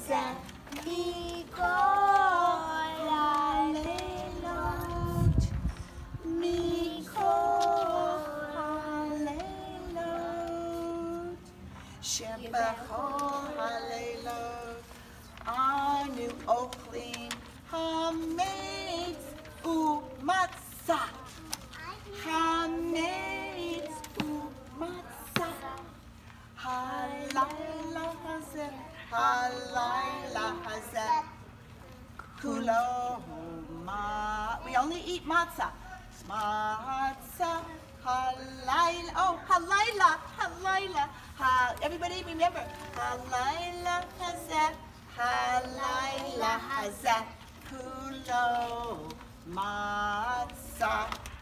hazeh mikol halelot, mikol halelot, shebechol halelot, anu ochlin hametz umatzah, hametz umatzah, halayla hazeh, halayla hazeh, kulo we only eat matzah. Matzah, halayla, oh, halayla, halayla. Everybody remember, halayla hazeh, halayla hazeh, kulo matzah.